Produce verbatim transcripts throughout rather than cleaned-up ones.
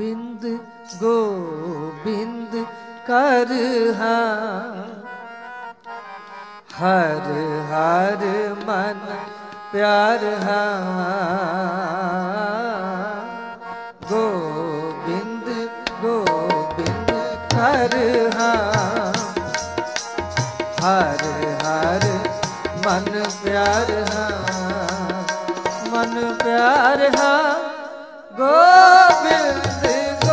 गोबिंद गोबिंद कर हर हर मन प्यार गोबिंद गोबिंद कर हर हर मन प्यार मन प्यार गोबिंद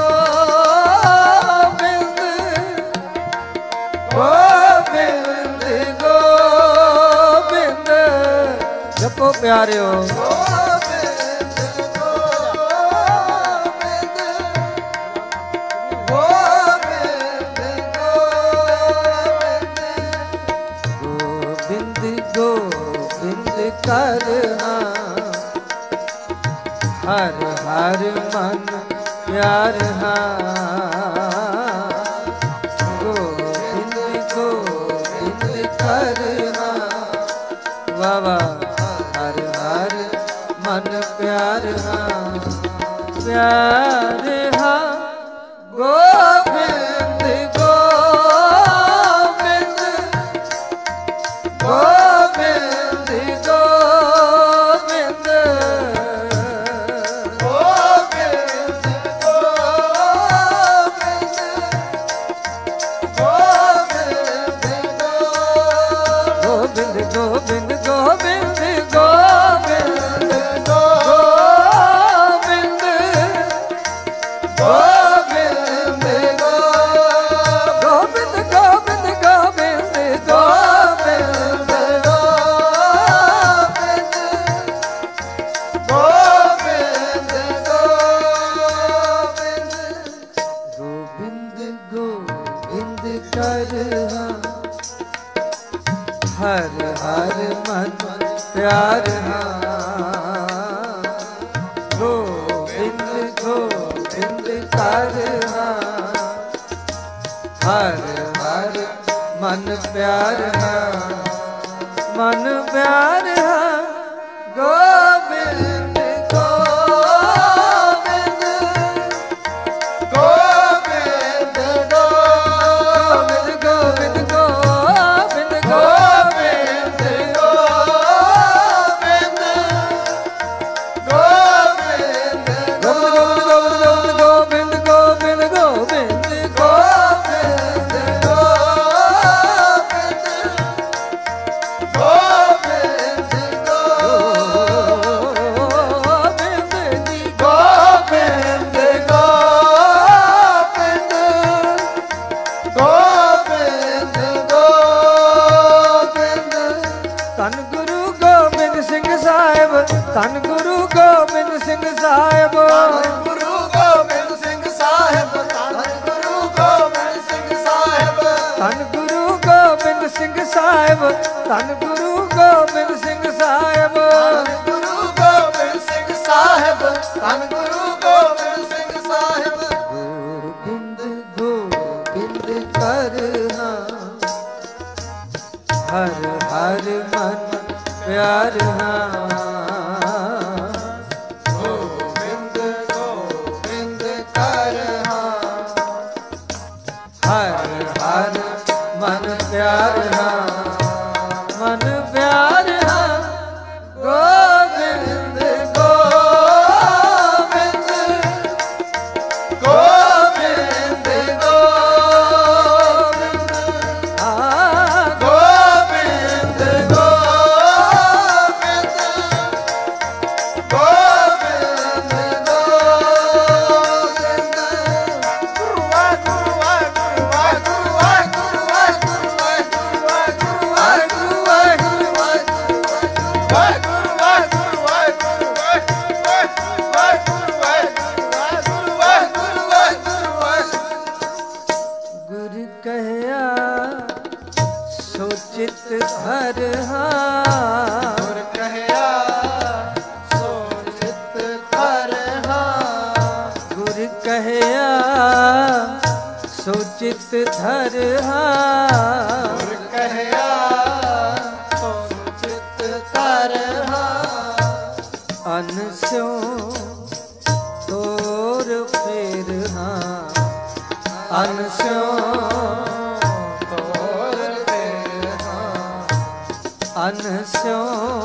गोबिंद गोबिंद गोबिंद जपो प्यारे हो कर हर हर मन प्यार गोबिंद गोबिंद कर वाह हर हर मन प्यार प्यार गोबिंद गोबिंद गोबिंद गोबिंद गोबिंद गोबिंद गोबिंद गोबिंद गोबिंद गोबिंद गोबिंद गोबिंद गोबिंद गोबिंद गोबिंद कर हर हर मन प्यार गोबिंद गोबिंद कर हर हर मन प्यार मन प्यार गोबिंद गोबिंद गोबिंद गोबिंद गोबिंद गोबिंद धन गुरु गोबिंद सिंह साहिब गुरु गोबिंद सिंह साहिब धन गुरु गोबिंद सिंह साहिब धन गुरु गोबिंद सिंह साहिब धन गुरु गोबिंद सिंह साहिब गुरु गोबिंद सिंह साहिब धन गुरु गोबिंद सिंह साहिब गोबिंद गोबिंद कर हर हर मन प्यार हर हर मन प्यार मन प्यार गोबिंद गोबिंद गोबिंद गोबिंद गोबिंद गोबिंद गोबिंद सोचित धर गुर कहया सोचित धर गुर कहया सोचित धर गुर कहया सोचित धर अन स्यों तोर फेर ਅਨਸਿਓ ਤੋਰ ਫਿਰ ਹਾਂ, ਅਨਸਿਓ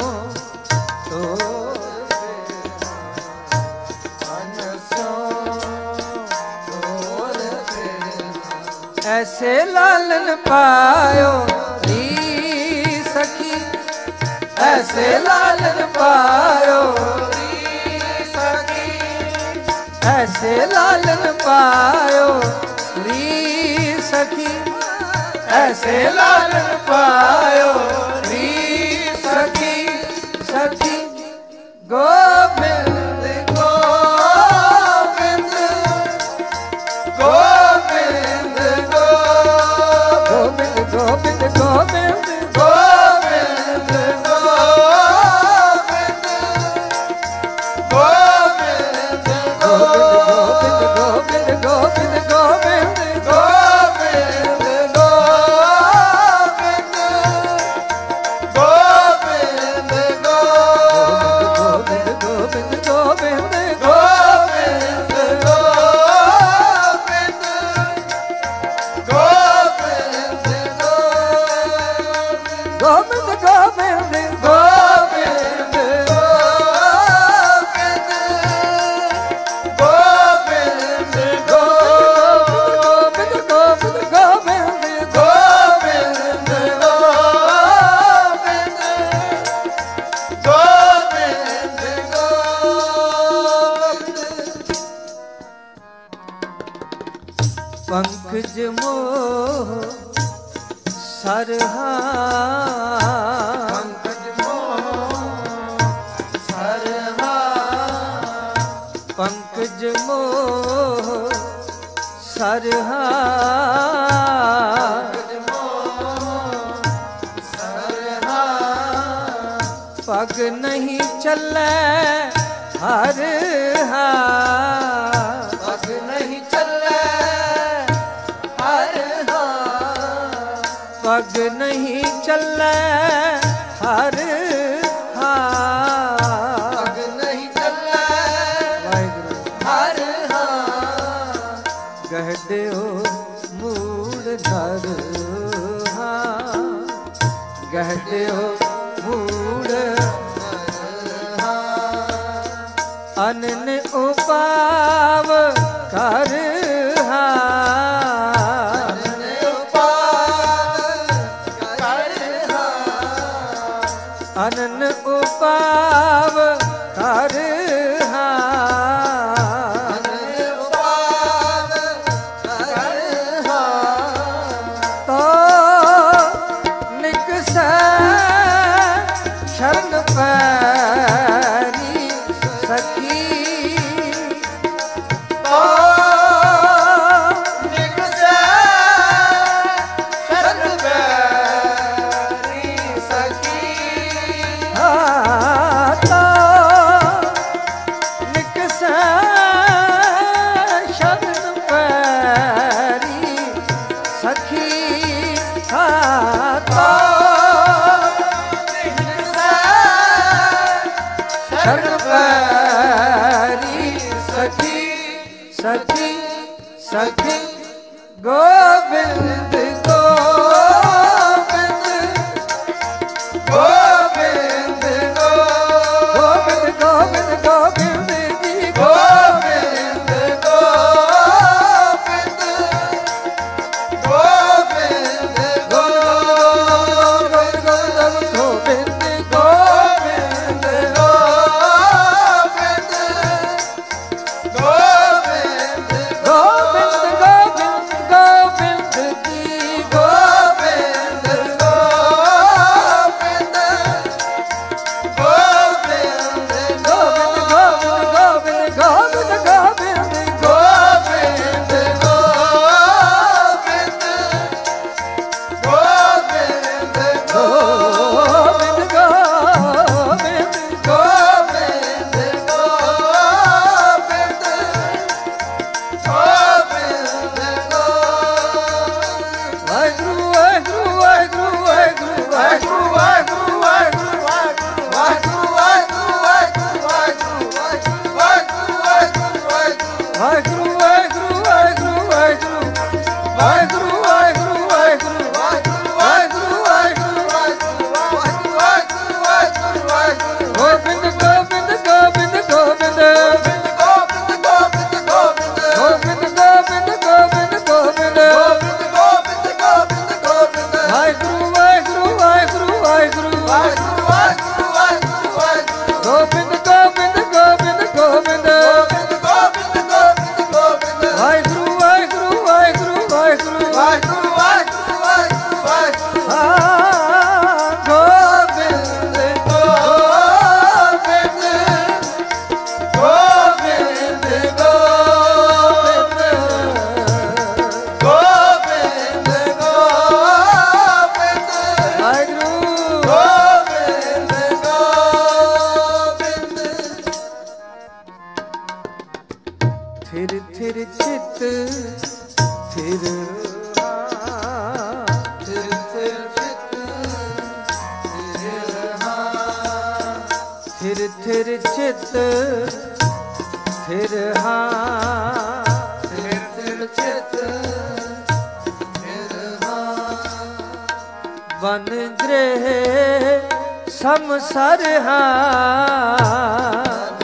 ਤੋਰ ਫਿਰ ਹਾਂ, ਅਨਸਿਓ ਤੋਰ ਫਿਰ ਹਾਂ। ਐਸੇ ਲਾਲਨ ਪਾਇਓ ਰੀ ਸਖੀ, ਐਸੇ ਲਾਲਨ ਪਾਇਓ ਰੀ ਸਖੀ, ऐसे लालन पायो री सखी, ऐसे लालन पायो री सखी, सखी गोबिंद गोबिंद गोबिंद गोबिंद गोबिंद गोबिंद गोबिंद पंकज मोह सरहा, पंकज मोह सरहा, पंकज मोह सरहा, पंकज मोह सरहा, पग नहीं चले हर हा, पग नहीं चले पग नहीं चले हर हार, पग नहीं चले हर हार, गहड्यो मूड़ धर हार, गहड्यो मूड़ धर हार, अनन उपाव कर हार, अनन उपाव कर हार, अनन उपाव कर हार, तो निकसै शरण पैरी सखी, तो निकसै शरण पैरी सखी, सखी सखी गोबिंद गोबिंद गोबिंद गोबिंद गोबिंद गोबिंद जी गोबिंद गोबिंद गोबिंद गोबिंद गोबिंद गोबिंद ਵਾਹਿਗੁਰੂ ਵਾਹਿਗੁਰੂ ਵਾਹਿਗੁਰੂ ਵਾਹਿਗੁਰੂ ਵਾਹਿਗੁਰੂ ਵਾਹਿਗੁਰੂ ਵਾਹਿਗੁਰੂ ਵਾਹਿਗੁਰੂ ਵਾਹਿਗੁਰੂ ਵਾਹਿਗੁਰੂ ਵਾਹਿਗੁਰੂ ਵਾਹਿਗੁਰੂ ਵਾਹਿਗੁਰੂ ਗੋਬਿੰਦ ਗੋਬਿੰਦ ਗੋਬਿੰਦ ਗੋਬਿੰਦ ਗੋਬਿੰਦ ਗੋਬਿੰਦ ਗੋਬਿੰਦ ਗੋਬਿੰਦ ਗੋਬਿੰਦ ਗੋਬਿੰਦ ਗੋਬਿੰਦ ਗੋਬਿੰਦ ਗੋਬਿੰਦ ਗੋਬਿੰਦ ਵਾਹਿਗੁਰੂ ਵਾਹਿਗੁਰੂ ਵਾਹਿਗੁਰੂ ਵਾਹਿਗੁਰੂ ਵਾਹਿਗੁਰੂ ਵਾਹਿਗੁਰੂ ਵਾਹਿਗੁਰੂ ਗੋਬਿੰਦ ਗੋਬਿੰਦ ਗੋਬਿੰਦ ਗੋਬਿੰਦ ਗੋਬਿੰਦ ਗੋਬਿੰਦ ਗੋਬਿੰਦ ਗੋਬਿੰਦ ਵਾਹਿਗੁਰੂ ਵਾਹਿਗੁਰੂ ਵਾਹਿਗੁਰੂ ਵਾਹਿਗੁਰੂ ਵਾਹਿਗੁਰੂ ਵਾਹਿਗੁਰੂ ਵਾਹਿਗੁਰੂ ਵਾਹਿਗੁਰੂ ਹਾਂ ਗੋਬਿੰਦ ਗੋਬਿੰਦ ਗੋਬਿੰਦ ਗੋਬਿੰਦ ਗੋਬਿੰਦ ਗੋਬਿੰਦ ਵਾਹਿਗੁਰੂ ਗੋਬਿੰਦ ਗੋਬਿੰਦ ਥਿਰ ਥਿਰ ਚਿਤ ਥਿਰ ਹਾਂ ਥਿਰ ਥਿਰ ਚਿਤ ਥਿਰ ਹਾਂ ਥਿਰ ਥਿਰ ਚਿਤ ਥਿਰ ਹਾਂ ਥਿਰ ਥਿਰ ਚਿਤ ਥਿਰ ਹਾਂ ਬਨ ਗ੍ਰਹਿ ਸਮਸਰ ਹਾਂ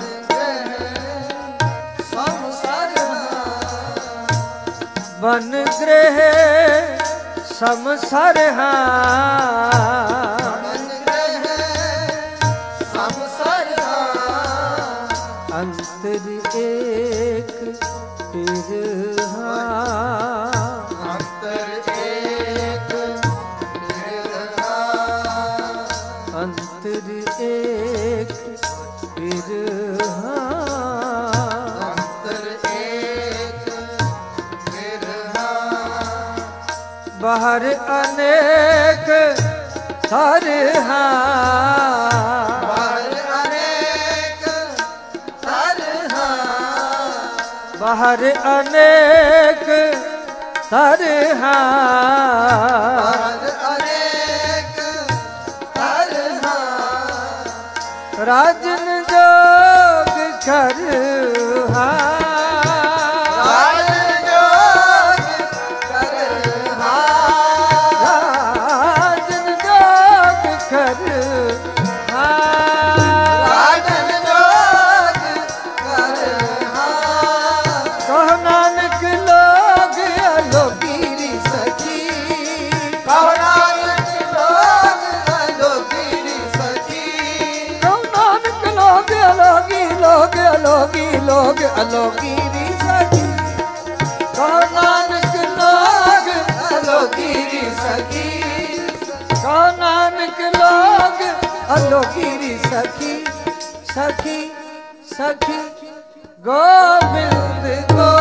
ਬਨ ਗ੍ਰਹਿ ਸਮਸਰ ਹਾਂ ਬਨ ਗ੍ਰਹਿ ਸਮਸਰ ਹਾਂ ਅੰਤਰ ਏਕ ਫਿਰ ਹਾਂ ਅੰਤਰ ਏਕ ਫਿਰ ਹਾਂ ਅੰਤਰ ਏਕ ਫਿਰ ਹਾਂ ਅੰਤਰ ਏਕ ਬਾਹਰ ਅਨੇਕ ਥਰ ਹਾਂ ਬਾਹਰ ਅਨੇਕ ਥਰ ਹਾਂ ਬਾਹਰ ਅਨੇਕ ਥਰ ਹਾਂ ਬਾਹਰ ਅਨੇਕ ਥਰ ਹਾਂ ਰਾਜਨ ਜੋਗ ਕਰ ਹਾਂ ਅਲੋਗੀ ਲੋਗ ਅਲੋਗੀ ਰੀ ਸਖੀ ਕਹੋ ਨਾਨਕ ਲੋਗ ਅਲੋਗੀ ਰੀ ਸਖੀ ਕਹੋ ਨਾਨਕ ਲੋਗ ਅਲੋਗੀ ਰੀ ਸਖੀ ਸਖੀ ਸਖੀ ਗੋਬਿੰਦ ਗੋ